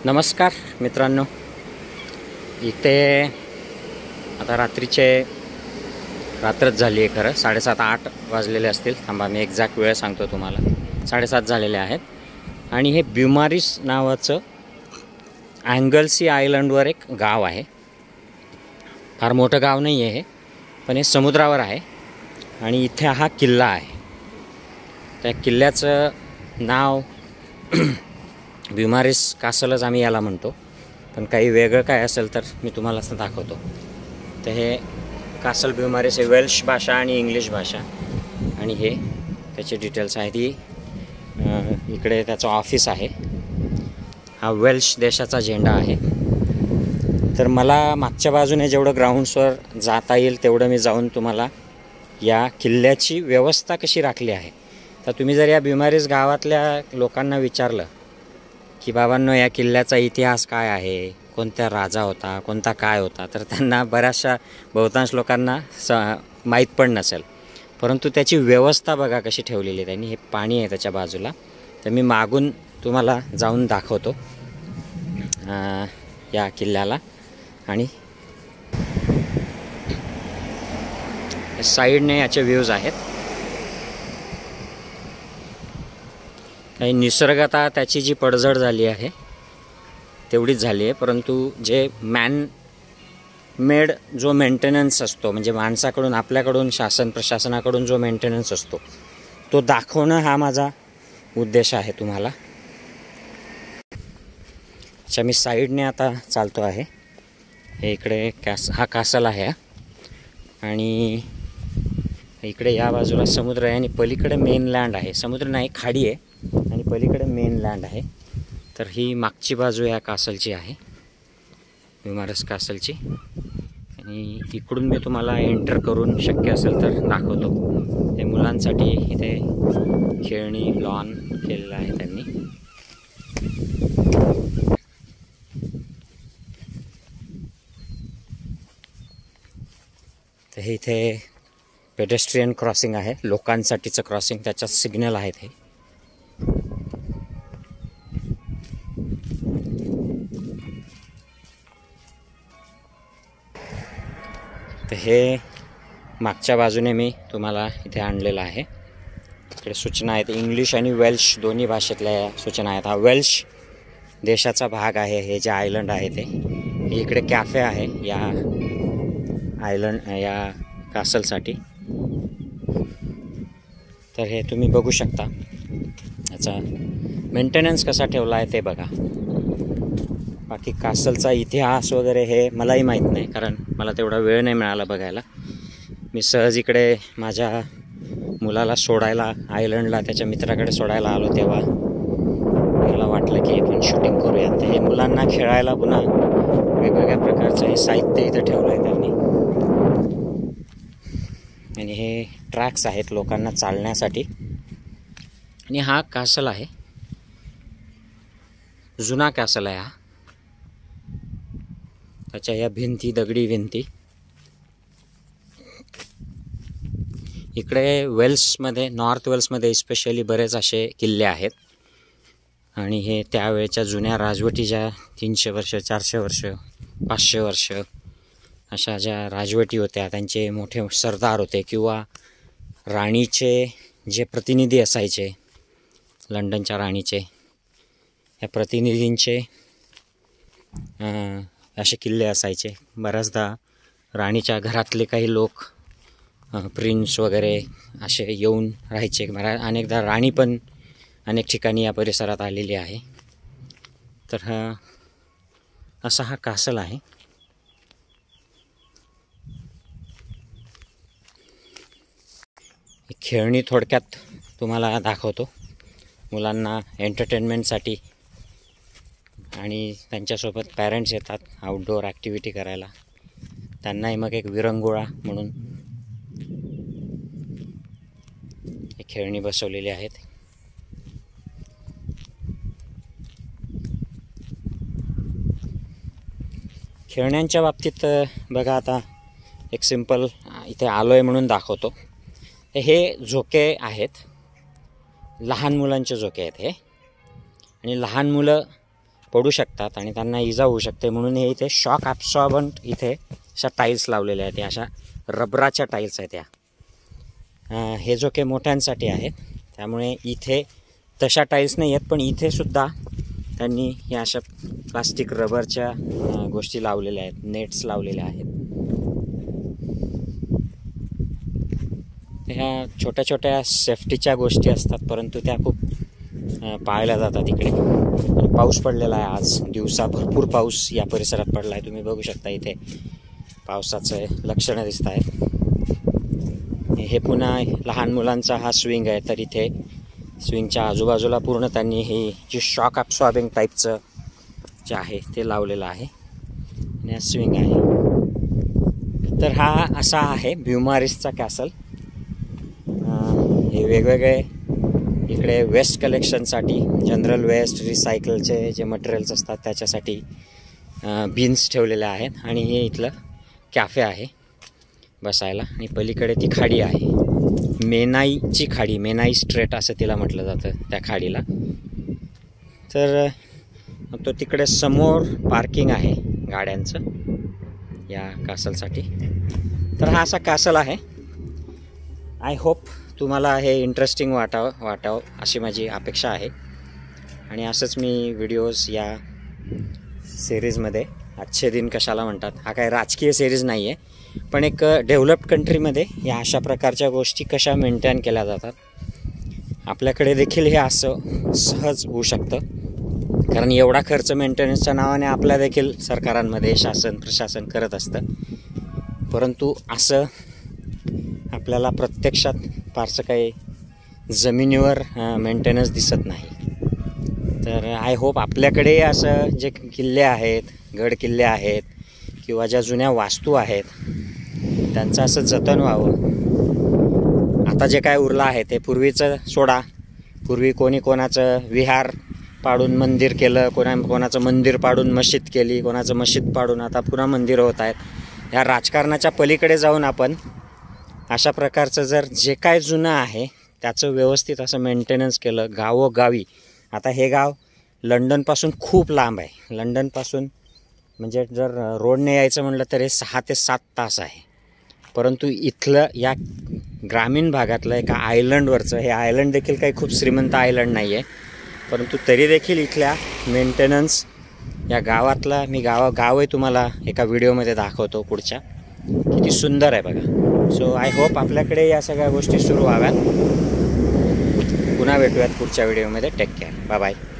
नमस्कार मित्रांनो, इथे आता रात्रच झाली आहे. खरं 7:30-8 वाजलेले असतील. थांबा, मी एक्झॅक्ट वेळ सांगतो तुम्हाला. 7:30 झालेले आहेत. आणि हे ब्युमारिस नावाचं अँगल्सी आयलंडवर एक गाव आहे. फार मोठं गाव नाही आहे हे, पण हे समुद्रावर आहे. आणि इथे हा किल्ला आहे. त्या किल्ल्याचं नाव ब्युमारिस कासलच आम्ही याला म्हणतो, पण काही वेगळं काय असेल तर मी तुम्हाला असं दाखवतो. तर हे कासल ब्युमारिस हे वेल्श भाषा आणि इंग्लिश भाषा, आणि हे त्याचे डिटेल्स आहेत. ही इकडे त्याचं ऑफिस आहे. हा वेल्श देशाचा झेंडा आहे. तर मला मागच्या बाजूने जेवढं ग्राउंड्सवर जाता येईल तेवढं मी जाऊन तुम्हाला या किल्ल्याची व्यवस्था कशी राखली आहे. तर तुम्ही जर या ब्युमारिस गावातल्या लोकांना विचारलं की बाबांनो, या किल्ल्याचा इतिहास काय आहे, कोणत्या राजा होता, कोणता काय होता, तर त्यांना बहुतांश लोकांना माहीत पण नसेल. परंतु त्याची व्यवस्था बघा कशी ठेवलेली आहे त्यांनी. हे पाणी आहे त्याच्या बाजूला. तर मी मागून तुम्हाला जाऊन दाखवतो या किल्ल्याला. आणि साईडने याचे व्ह्यूज आहेत. काही निसर्गता त्याची जी पडझड झाली आहे तेवढीच झाली आहे, परंतु जे मॅन मेड जो मेंटेनन्स असतो, म्हणजे माणसाकडून, आपल्याकडून, प्रशासनाकडून जो मेंटेनन्स असतो तो दाखवणं हा माझा उद्देश आहे तुम्हाला. अच्छा, मी साईडने आता चालतो आहे. हे इकडे हा कासल आहे, आणि इकडे या बाजूला समुद्र आहे, आणि पलीकडे मेनलँड आहे. समुद्र नाही, खाडी आहे, आणि पलीकडे मेनलँड आहे. तर ही मागची बाजू या कासलची आहे, ब्युमारिस कासलची. आणि इकडून मी तुम्हाला एंटर करून शक्य असेल तर दाखवतो. हे मुलांसाठी इथे खेळणी लॉन केलेलं आहे त्यांनी. तर हे इथे पेडेस्ट्रियन क्रॉसिंग आहे, लोकांसाठीचं क्रॉसिंग. त्याच्यात सिग्नल आहेत. हे तर हे मागच्या बाजूने मी तुम्हाला इथे आणलेलं आहे. इकडे सूचना आहेत, इंग्लिश आणि वेल्श दोन्ही भाषेतल्या सूचना आहेत. हा वेल्श देशाचा भाग आहे. हे जे आयलंड आहे ते इकडे कॅफे आहे या आयलंड, या कासलसाठी. तर हे तुम्ही बघू शकता. याचा मेंटेनन्स कसा ठेवला आहे ते बघा. बाकी कासलचा इतिहास वगैरे हे मलाही माहीत नाही, कारण मला तेवढा वेळ नाही मिळाला बघायला. मी सहज इकडे माझ्या मुलाला सोडायला आयलंडला, त्याच्या मित्राकडे सोडायला आलो, तेव्हा मला वाटलं की आपण शूटिंग करूयात. तर हे मुलांना खेळायला पुन्हा वेगवेगळ्या प्रकारचं हे साहित्य इथं ठेवलं आहे त्यांनी. आणि हे ट्रॅक्स आहेत लोकांना चालण्यासाठी. आणि हा कासल आहे, जुना कासल आहे हा. त्याच्या या भिंती, दगडी भिंती. इकडे वेल्समध्ये, नॉर्थ वेल्समध्ये स्पेशली बरेच असे किल्ले आहेत. आणि हे त्यावेळेच्या जुन्या राजवटी, ज्या 300 वर्ष, 400 वर्ष, 500 वर्ष अशा ज्या राजवटी होत्या, त्यांचे मोठे सरदार होते, किंवा राणीचे जे प्रतिनिधी असायचे, लंडनच्या राणीचे, या प्रतिनिधींचे असे किल्ले असायचे. बऱ्याचदा राणीच्या घरातले काही लोक, प्रिन्स वगैरे असे येऊन राहायचे. अनेकदा राणी पण अनेक ठिकाणी या परिसरात आलेली आहे. तर असा हा कासल आहे. खेळणी थोडक्यात तुम्हाला दाखवतो. मुलांना एंटरटेनमेंटसाठी, आणि त्यांच्यासोबत पॅरेंट्स येतात आउटडोअर ॲक्टिव्हिटी करायला. त्यांनाही मग एक विरंगुळा म्हणून हे खेळणी बसवलेली आहेत. खेळण्यांच्या बाबतीत बघा, आता एक सिंपल इथे आलो आहे म्हणून दाखवतो. हे झोके आहेत, लहान मुलांचे झोके आहेत हे. आणि लहान मुलं पडू शकतात आणि त्यांना इजा होऊ शकते, म्हणून हे इथे शॉक ॲब्सॉर्बंट इथे अशा टाईल्स लावलेल्या आहेत. अशा रबराच्या टाईल्स आहेत या. हे जो काही मोठ्यांसाठी आहेत, त्यामुळे इथे तशा टाईल्स नाही आहेत, पण इथे सुद्धा त्यांनी या अशा प्लास्टिक रबरच्या गोष्टी लावलेल्या आहेत, नेट्स लावलेल्या आहेत. ह्या छोट्या छोट्या सेफ्टीच्या गोष्टी असतात, परंतु त्या खूप पाळल्या जातात इकडे. पाऊस पडलेला आहे आज दिवसा, भरपूर पाऊस या परिसरात पडला आहे. तुम्ही बघू शकता इथे पावसाचं लक्षणं दिसत आहेत. हे पुन्हा लहान मुलांचा हा स्विंग आहे, तर इथे स्विंगच्या आजूबाजूला पूर्ण त्यांनी हे जे शॉक ॲब्सॉर्बिंग टाईपचं जे आहे ते लावलेलं आहे आणि हा स्विंग आहे. तर हा असा आहे ब्युमारिसचा कॅसल. हे वेगवेगळे इकडे वेस्ट कलेक्शनसाठी, जनरल वेस्ट, रिसायकलचे जे मटेरियल्स असतात त्याच्यासाठी बिन्स ठेवलेले आहेत. आणि हे इथलं कॅफे आहे बसायला. आणि पलीकडे ती खाडी आहे, मेनाईची खाडी, मेनाई स्ट्रेट असं तिला म्हटलं जातं त्या खाडीला. तर तो तिकडे समोर पार्किंग आहे गाड्यांचं या कासलसाठी. तर हा असा कासल आहे. आय होप तुम्हाला हे इंटरेस्टिंग वाटावं अशी माझी अपेक्षा आहे. आणि असंच मी व्हिडिओज या सिरीजमध्ये, अच्छे दिन कशाला म्हणतात, हा काय राजकीय सिरीज नाही आहे, पण एक डेव्हलप्ड कंट्रीमध्ये या अशा प्रकारच्या गोष्टी कशा मेंटेन केल्या जातात, आपल्याकडे देखील हे असं सहज होऊ शकतं. कारण एवढा खर्च मेंटेनन्सच्या नावाने आपल्या देखील सरकारांमध्ये शासन प्रशासन करत असतं, परंतु असं आपल्याला प्रत्यक्षात फारसं काही जमिनीवर मेंटेनन्स दिसत नाही. तर आय होप आपल्याकडे असं जे किल्ले आहेत, गड किल्ले आहेत किंवा ज्या जुन्या वास्तू आहेत त्यांचं असं जतन व्हावं. आता जे काय उरलं आहे ते पूर्वीचं सोडा. पूर्वी कोणी कोणाचं विहार पाडून मंदिर केलं, कोणाचं मंदिर पाडून मशीद केली, कोणाचं मशीद पाडून आता पुन्हा मंदिरं होत आहेत. ह्या राजकारणाच्या पलीकडे जाऊन आपण अशा प्रकारचं जर जे काय जुनं आहे त्याचं व्यवस्थित असं मेंटेनन्स केलं गावोगावी. आता हे गाव लंडनपासून खूप लांब आहे. लंडनपासून म्हणजे जर रोडने यायचं म्हटलं तर हे 6 ते 7 तास आहे. परंतु इथलं या ग्रामीण भागातलं एका आयलंडवरचं, हे आयलंड देखील काही खूप श्रीमंत आयलंड नाही आहे, परंतु तरी देखील इथल्या मेंटेनन्स या गावातला, मी गावही तुम्हाला एका व्हिडिओमध्ये दाखवतो पुढच्या, किती सुंदर आहे बघा. सो आय होप आपल्याकडे या सगळ्या गोष्टी सुरू व्हाव्यात. पुन्हा भेटूयात पुढच्या व्हिडिओमध्ये. Take care, bye bye.